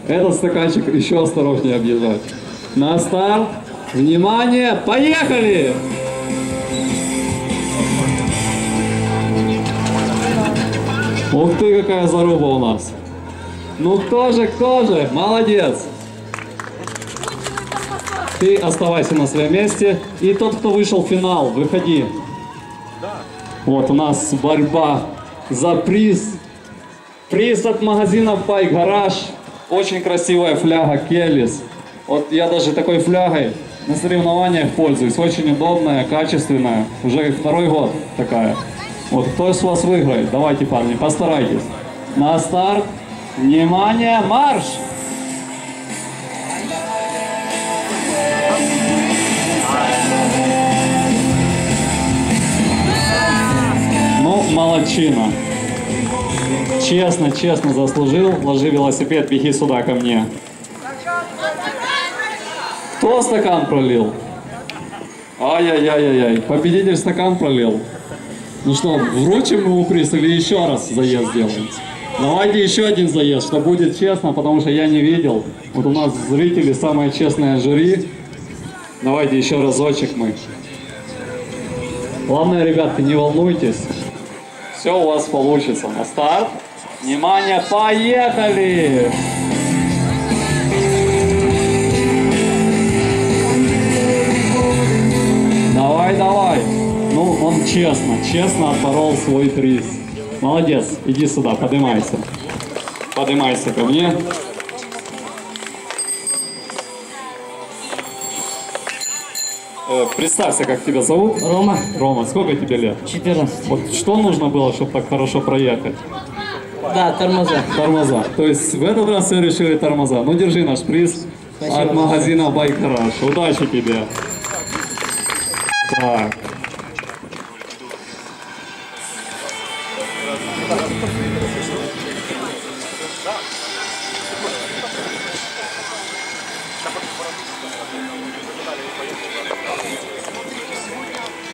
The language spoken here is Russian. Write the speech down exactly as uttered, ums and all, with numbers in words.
Этот стаканчик еще осторожнее объезжать. На старт. Внимание, поехали! Ух ты, какая заруба у нас. Ну кто же, кто же? Молодец. Ты оставайся на своем месте. И тот, кто вышел в финал, выходи. Вот у нас борьба за приз. Приз от магазина Bike Garage. Очень красивая фляга Келлис. Вот я даже такой флягой на соревнованиях пользуюсь. Очень удобная, качественная. Уже второй год такая. Вот кто из вас выиграет? Давайте, парни, постарайтесь. На старт. Внимание, марш! Ну, молодчина. Честно, честно заслужил. Ложи велосипед, беги сюда ко мне. Кто стакан пролил? Ай-яй-яй-яй-яй. Победитель стакан пролил. Ну что, вручим ему приз или еще раз заезд сделаем? Давайте еще один заезд, что будет честно, потому что я не видел. Вот у нас зрители, самое честное жюри. Давайте еще разочек мы. Главное, ребятки, не волнуйтесь. Все у вас получится. На старт. Внимание, поехали! Давай, давай. Ну, он честно, честно отборол свой приз. Молодец. Иди сюда, поднимайся. Поднимайся ко мне. Э, представься, как тебя зовут? Рома. Рома, сколько тебе лет? четырнадцать. Вот что нужно было, чтобы так хорошо проехать? Да, тормоза. Тормоза. То есть в этот раз все решили тормоза. Ну, держи наш приз. Спасибо. От магазина Bike Garage. Удачи тебе. Так.